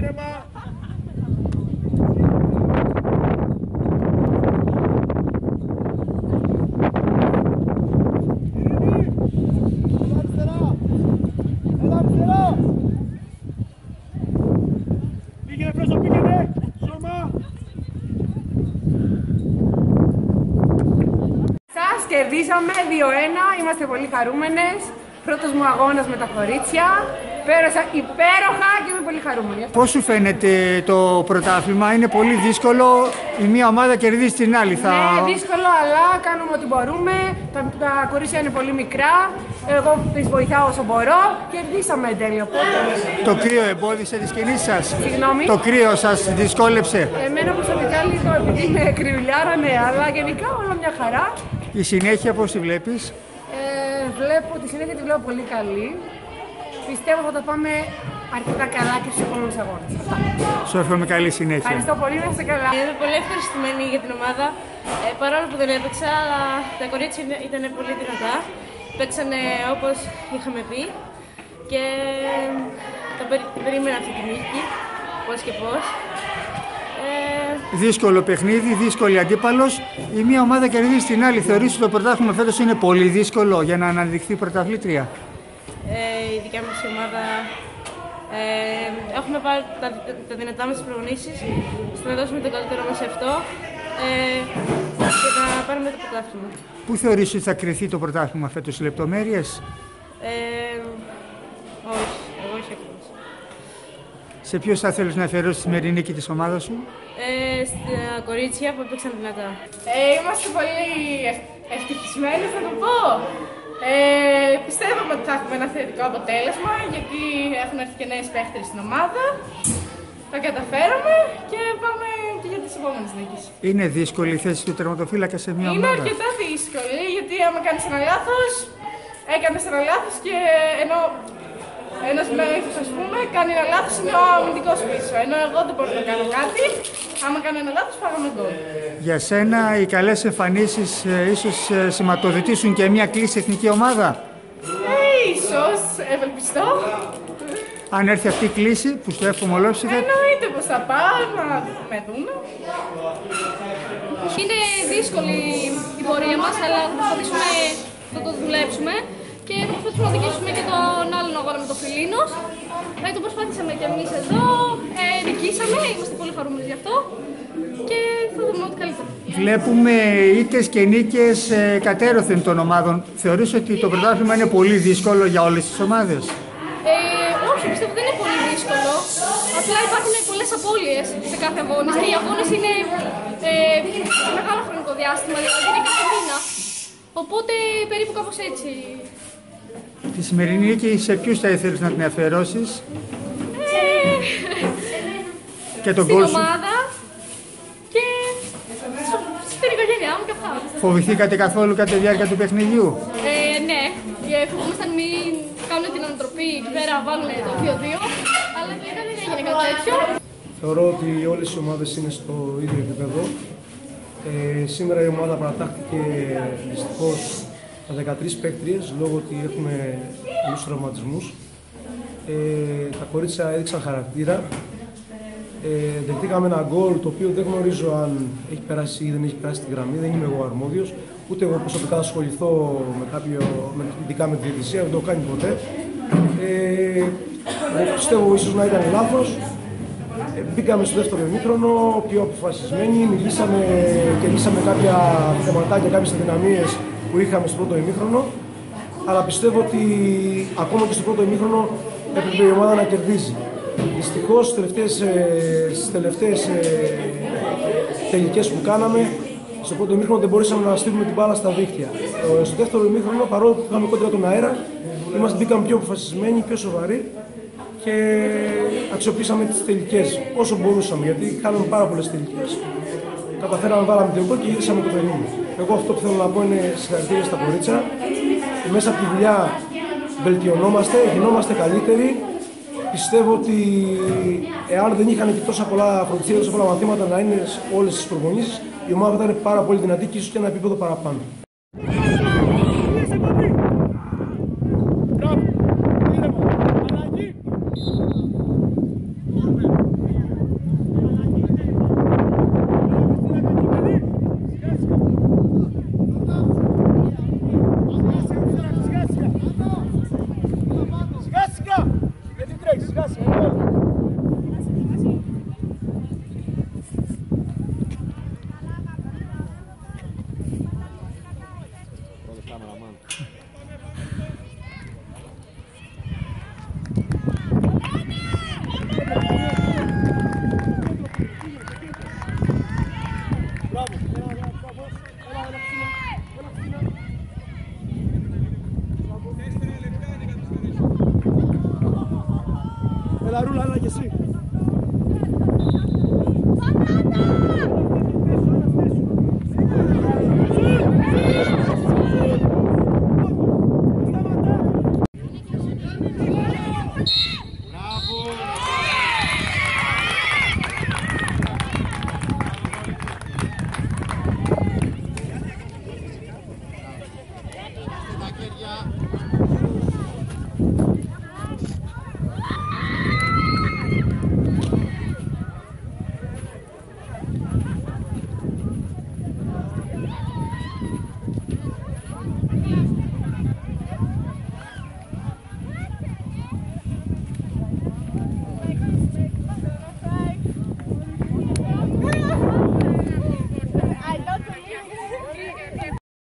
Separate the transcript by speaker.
Speaker 1: ήρεμα. Πήγαινε Φρέστο, πήγαινε. Σώμα.
Speaker 2: Σας κερδίσαμε 2-1, είμαστε πολύ χαρούμενες. Πρώτος μου αγώνας με τα κορίτσια. Πέρασα υπέροχα και είμαι πολύ χαρούμενη.
Speaker 3: Πώς σου φαίνεται το πρωτάθλημα? Είναι πολύ δύσκολο, η μία ομάδα κερδίζει την άλλη.
Speaker 2: Ναι, δύσκολο, αλλά κάνουμε ό,τι μπορούμε. Τα κορίτσια είναι πολύ μικρά. Εγώ τις βοηθάω όσο μπορώ. Κερδίσαμε εν τέλει.
Speaker 3: Το κρύο εμπόδισε τις κινήσεις σας?
Speaker 2: Συγγνώμη.
Speaker 3: Το κρύο σας δυσκόλεψε?
Speaker 2: Εμένα προσωπικά λίγο, επειδή είμαι κρυουλιάρα, ναι, αλλά γενικά όλα μια χαρά.
Speaker 3: Η συνέχεια πώς τη βλέπεις?
Speaker 2: Βλέπω τη συνέχεια, τη βλέπω πολύ καλή. Πιστεύω θα τα πάμε αρκετά καλά και στους επόμενους αγώνες.
Speaker 3: Σου εύχομαι καλή συνέχεια.
Speaker 2: Ευχαριστώ πολύ, να είστε καλά.
Speaker 4: Είμαι πολύ ευχαριστημένη για την ομάδα. Παρόλο που δεν έπαιξα, αλλά τα κορίτσια ήταν πολύ δυνατά. Παίξανε όπως είχαμε πει και την περίμενα αυτή τη νίκη, πώς και πώς.
Speaker 3: Δύσκολο παιχνίδι, δύσκολη αντίπαλος. Η μία ομάδα κερδίζει την άλλη. Θεωρείς ότι το πρωτάθλημα φέτος είναι πολύ δύσκολο για να αναδειχθεί πρωταθλήτρια?
Speaker 4: Η δικιά μας ομάδα έχουμε πάρει τα δυνατά μας στις προγονήσεις, να δώσουμε το καλύτερό μας σε αυτό και να πάρουμε το πρωτάθλημα.
Speaker 3: Πού θεωρείς ότι θα κριθεί το πρωτάθλημα φέτος, σε λεπτομέρειες?
Speaker 4: Όχι, εγώ όχι ακριβώς.
Speaker 3: Σε ποιος θα θέλεις να αφιερώσεις τη σημερινή νίκη της ομάδας σου?
Speaker 4: Στα κορίτσια που έπαιξαν δυνατά.
Speaker 2: Είμαστε πολύ ευτυχισμένοι, θα το πω. Πιστεύουμε ότι θα έχουμε ένα θετικό αποτέλεσμα, γιατί έχουν έρθει και νέες παίχτες στην ομάδα. Τα καταφέραμε και πάμε και για τις επόμενες νίκες.
Speaker 3: Είναι δύσκολη η θέση του τερματοφύλακα σε μια ομάδα?
Speaker 2: Είναι αρκετά δύσκολη, γιατί άμα κάνεις ένα λάθος, έκανες ένα λάθος και ενώ ένας μέθος, ας πούμε, κάνει ένα λάθος, είναι ο αμυντικός πίσω. Ενώ εγώ δεν μπορώ να κάνω κάτι, άμα κάνω ένα λάθος, φάγαμε γκολ.
Speaker 3: Για σένα οι καλές εμφανίσεις ίσως σηματοδοτήσουν και μια κλίση εθνική ομάδα?
Speaker 2: Ίσως, ευελπιστώ.
Speaker 3: Αν έρθει αυτή η κλίση, που στο εύχομαι ολόψυχα.
Speaker 2: Εννοείται πως θα πάω, να με δούμε.
Speaker 4: Είναι δύσκολη η πορεία μας, αλλά θα προσπαθήσουμε να το δουλέψουμε και θα προσπαθήσουμε να δικήσουμε και τον άλλον αγώνα με το Φιλίνος. Το προσπάθησαμε και εμείς εδώ, νικήσαμε, είμαστε πολύ χαρούμενοι γι' αυτό και θα δούμε ό,τι καλύτερο.
Speaker 3: Βλέπουμε ήττες και νίκες κατέρωθεν των ομάδων. Θεωρείς ότι το πρωτάθλημα είναι πολύ δύσκολο για όλες τις ομάδες?
Speaker 4: Όχι, πιστεύω ότι δεν είναι πολύ δύσκολο. Απλά υπάρχουν πολλές απώλειες σε κάθε αγώνα και οι αγώνες είναι σε μεγάλο χρονικό διάστημα, δηλαδή είναι κάθε μήνα. Οπότε περίπου κάπως έτσι.
Speaker 3: Τη σημερινή νίκη σε ποιους θα ήθελες να την αφιερώσεις? Και τον
Speaker 4: στην
Speaker 3: κόσμο.
Speaker 4: ομάδα και στην οικογένειά μου και αυτά.
Speaker 3: Φοβηθήκατε καθόλου κατά τη διάρκεια του παιχνιδιού?
Speaker 4: Ναι, φοβόμασταν μην κάνουν την ανατροπή εκεί πέρα, βάλουν το 2-2, αλλά τελικά δεν έγινε κάτι τέτοιο.
Speaker 5: Θεωρώ ότι όλες οι ομάδες είναι στο ίδιο επίπεδο. Σήμερα η ομάδα παρατάχθηκε δυστυχώς τα 13 παίκτριες λόγω ότι έχουμε πολλούς τραυματισμούς. Τα κορίτσια έδειξαν χαρακτήρα. Δεχτήκαμε ένα γκολ το οποίο δεν γνωρίζω αν έχει περάσει ή δεν έχει περάσει τη γραμμή, δεν είμαι εγώ αρμόδιος. Ούτε εγώ προσωπικά θα ασχοληθώ ειδικά με τη διαιτησία, δεν το έχω κάνει ποτέ. Πιστεύω ίσως να ήταν λάθος. Μπήκαμε στο δεύτερο ημίχρονο πιο αποφασισμένοι, μιλήσαμε και λύσαμε κάποια θεματάκια, κάποιες αδυναμίες που είχαμε στο πρώτο ημίχρονο. Αλλά πιστεύω ότι ακόμα και στο πρώτο ημίχρονο έπρεπε η ομάδα να κερδίζει. Δυστυχώς στις τελευταίες τελικές που κάναμε, στο πρώτο ημίχρονο δεν μπορούσαμε να στείλουμε την μπάλα στα δίχτυα. Στο δεύτερο ημίχρονο, παρόλο που είχαμε κόντρα τον αέρα, μπήκαμε πιο αποφασισμένοι, πιο σοβαροί και αξιοποιήσαμε τις τελικές όσο μπορούσαμε, γιατί κάναμε πάρα πολλές τελικές. Καταφέραμε, βάλαμε τελικό και γύρισαμε το παιχνίδι. Εγώ αυτό που θέλω να πω είναι συγχαρητήρια στα κορίτσια. Μέσα από τη δουλειά βελτιωνόμαστε, γινόμαστε καλύτεροι. Πιστεύω ότι εάν δεν είχαν και τόσα πολλά φροντιστήρια, τόσα πολλά μαθήματα να είναι όλες τις προπονήσεις, η ομάδα θα ήταν πάρα πολύ δυνατή και ίσως και ένα επίπεδο παραπάνω.
Speaker 1: Μπράβο, ήρεμα, αλλαγή. Έλα Ρούλα, έλα και εσύ.
Speaker 6: Στα χέρια.